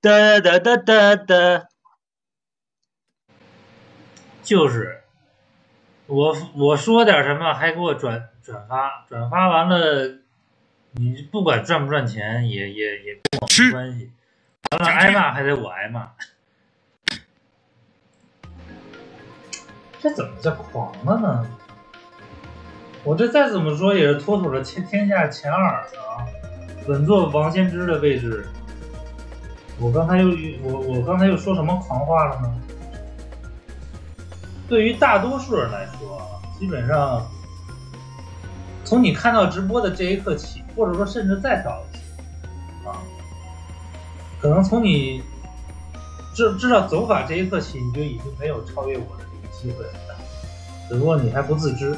哒哒哒哒哒，就是我说点什么还给我转发完了，你不管赚不赚钱也跟我没关系，完了挨骂还得我挨骂，这怎么叫狂了呢？我这再怎么说也是妥妥的天下前2啊，稳坐王先知的位置。我刚才又说什么狂话了呢？对于大多数人来说啊，基本上从你看到直播的这一刻起，或者说甚至再早一些啊，可能从你至少走法这一刻起，你就已经没有超越我的这个机会了，只不过你还不自知。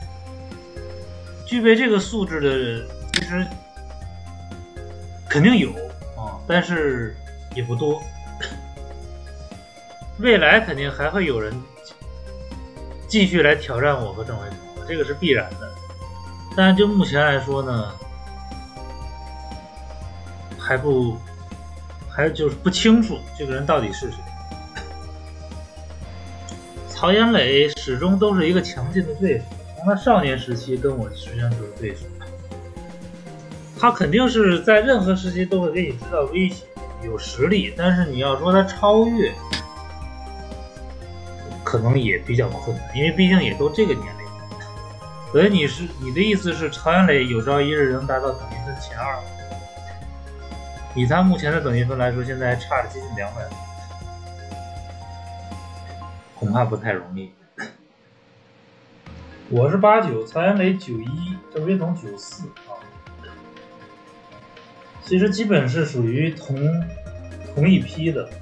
具备这个素质的其实肯定有啊，但是也不多。未来肯定还会有人继续来挑战我和郑伟彤，这个是必然的。但是就目前来说呢，还就是不清楚这个人到底是谁。曹岩磊始终都是一个强劲的对手，从他少年时期跟我实际上就是对手。他肯定是在任何时期都会给你制造威胁，有实力，但是你要说他超越，可能也比较困难，因为毕竟也都这个年龄。所以你的意思是曹岩磊有朝一日能达到等级分前2？以他目前的等级分来说，现在还差着接近200分，恐怕不太容易。我是89，曹岩磊91，郑伟彤94啊。其实基本是属于同一批的。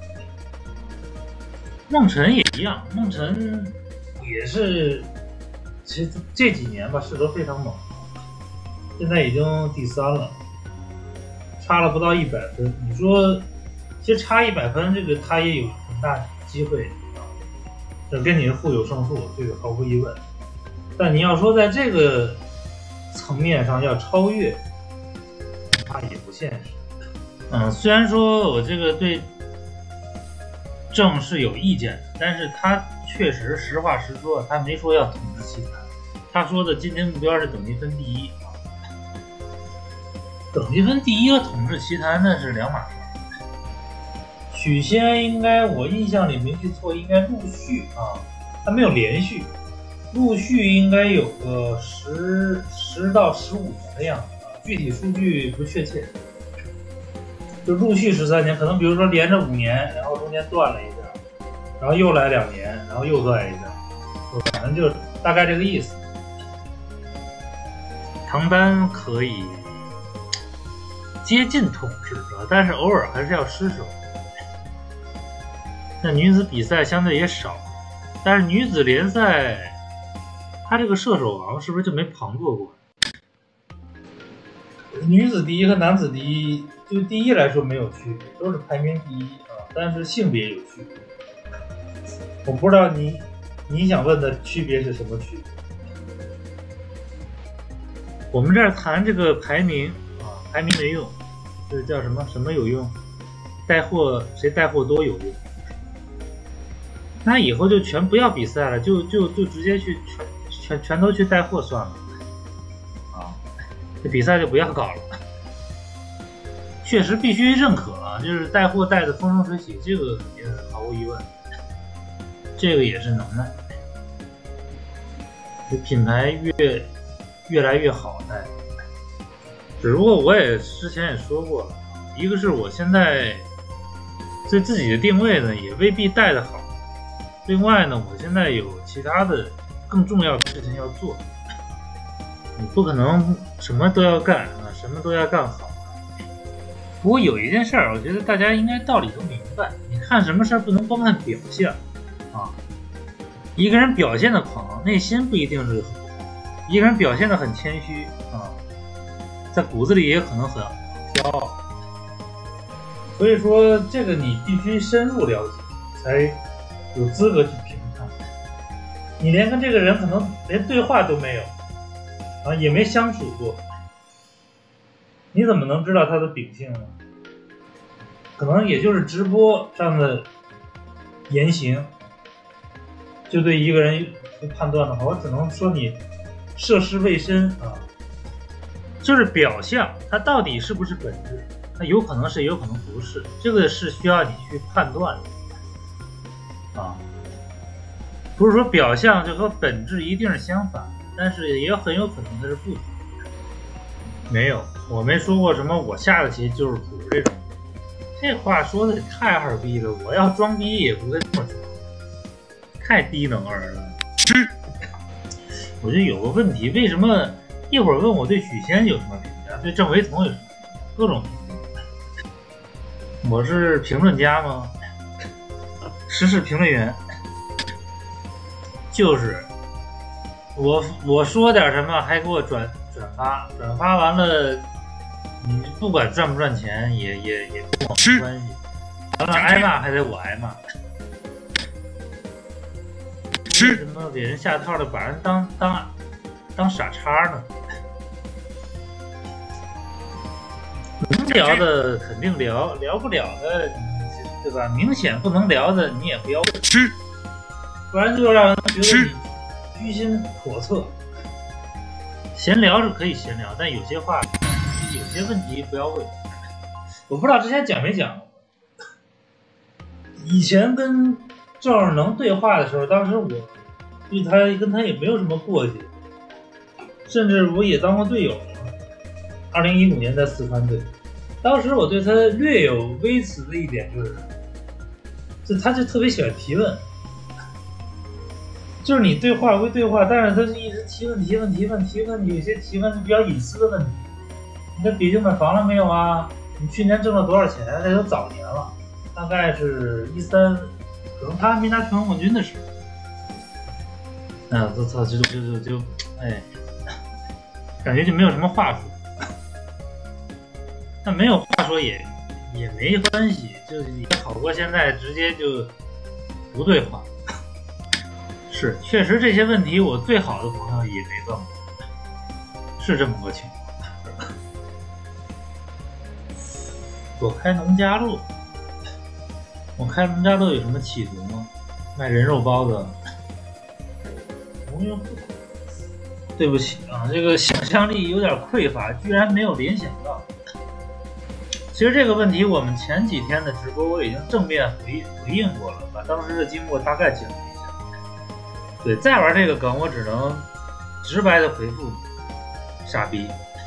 孟晨也一样，孟晨也是，其实这几年吧势头非常猛，现在已经第3了，差了不到100分。你说，其实差100分，这个他也有很大机会啊，这跟你是互有胜负，这个毫无疑问。但你要说在这个层面上要超越，恐怕也不现实。虽然说我这个对郑是有意见的，但是他确实实话实说，他没说要统治棋坛，他说的今天目标是等级分第1。等级分第1和统治棋坛那是两码事。许仙应该我印象里没记错，应该陆续啊，他没有连续，陆续应该有个10到15年的样子啊，具体数据不确切。就陆续13年，可能比如说连着5年，然后中间断了一下，然后又来2年，然后又断一下，反正就大概这个意思。唐丹可以接近统治者，但是偶尔还是要失手。那女子比赛相对也少，但是女子联赛，她这个射手王是不是就没旁落过？女子第1和男子第1，就第1来说没有区别，都是排名第1啊，但是性别有区别。我不知道你想问的区别是什么区别？我们这儿谈这个排名啊，排名没用，这叫什么有用？带货谁带货多有用？那以后就全不要比赛了，就直接去全都去带货算了啊，这比赛就不要搞了。确实必须认可啊，就是带货带的风生水起，这个也是毫无疑问，这个也是能耐。这品牌越来越好带，只不过我也之前也说过了，一个是我现在对自己的定位呢也未必带得好，另外呢我现在有其他的更重要的事情要做，你不可能什么都要干啊，什么都要干好。不过有一件事儿，我觉得大家应该道理都明白，你看什么事儿不能光看表现啊，一个人表现的狂，内心不一定是很好，一个人表现的很谦虚啊，在骨子里也可能很骄傲。所以说这个你必须深入了解，才有资格去评判。你连跟这个人可能连对话都没有啊，也没相处过，你怎么能知道他的秉性呢？ 可能也就是直播上的言行，就对一个人判断的话，我只能说你涉世未深啊。就是表象，它到底是不是本质？那有可能是，有可能不是，这个是需要你去判断的啊。不是说表象就和本质一定是相反，但是也很有可能它是不同的。没有，我没说过什么我下的棋就是谱这种，这话说的也太二逼了。我要装逼也不会这么说，太低能儿了。我觉得有个问题，为什么一会儿问我对许仙有什么评价，对郑惟桐有什么评价，各种评价。我是评论家吗？时事评论员。就是我说点什么还给我转发完了，你不管赚不赚钱也跟我没关系。完了挨骂还得我挨骂。为什么给人下套的把人当傻叉呢？能聊的肯定聊，聊不了的，对吧？明显不能聊的你也不要问，不然就让人觉得你居心叵测。闲聊是可以闲聊，但有些话、有些问题不要问。我不知道之前讲没讲过，以前跟赵尔能对话的时候，当时我对他跟他也没有什么过节，甚至我也当过队友。2015年在四川队，当时我对他略有微词的一点就是，他就特别喜欢提问，就是你对话归对话，但是他是一直提问，有些提问是比较隐私的问题。你在北京买房了没有啊？你去年挣了多少钱？那都早年了，大概是13，可能他还没拿全国冠军的时候。我操，就哎，感觉就没有什么话说。但没有话说也没关系，就是也好过现在直接就不对话。是，确实这些问题我最好的朋友也没问过，是这么个情况。我开农家乐有什么企图吗？卖人肉包子？对不起啊，这个想象力有点匮乏，居然没有联想到。其实这个问题我们前几天的直播我已经正面回应过了，把当时的经过大概讲了一下。对，再玩这个梗我只能直白的回复你，傻逼。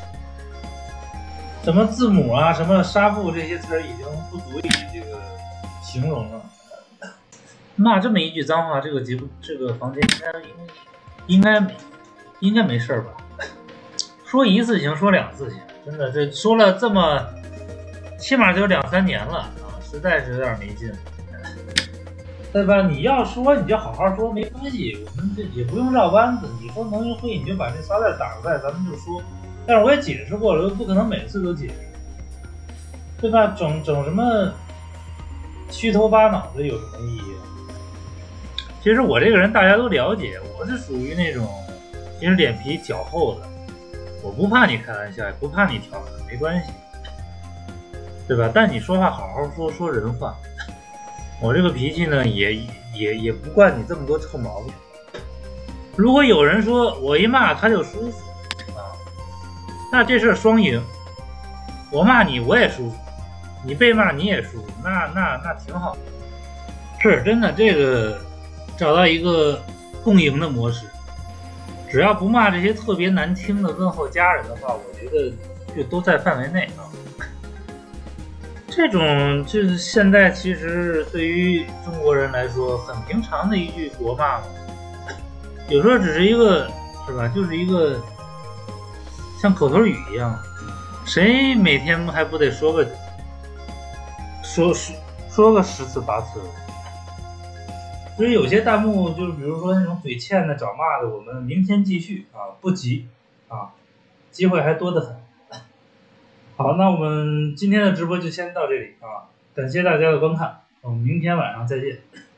什么字母啊，什么纱布这些词已经不足以这个形容了。骂这么一句脏话，这个房间应该没事吧？说一次行，说两次行，真的这说了这么。起码就有2-3年了啊，实在是有点没劲，对吧？你要说你就好好说，没关系，我们这也不用绕弯子。你说农运会，你就把这仨字打出来，咱们就说。但是我也解释过了，不可能每次都解释，对吧？整什么虚头巴脑的有什么意义？其实我这个人大家都了解，我是属于那种其实脸皮较厚的，我不怕你开玩笑，也不怕你调侃，没关系。对吧？但你说话好好说人话。我这个脾气呢，也不惯你这么多臭毛病。如果有人说我一骂他就舒服啊，那这事双赢。我骂你我也舒服，你被骂你也舒服，那挺好。是真的，这个找到一个共赢的模式，只要不骂这些特别难听的问候家人的话，我觉得就都在范围内啊。这种就是现在其实对于中国人来说很平常的一句国骂嘛，有时候只是一个是吧，就是一个像口头语一样，谁每天还不得说个10次8次？所以有些弹幕就是比如说那种嘴欠的找骂的，我们明天继续啊，不急啊，机会还多得很。好，那我们今天的直播就先到这里啊，感谢大家的观看，我们明天晚上再见。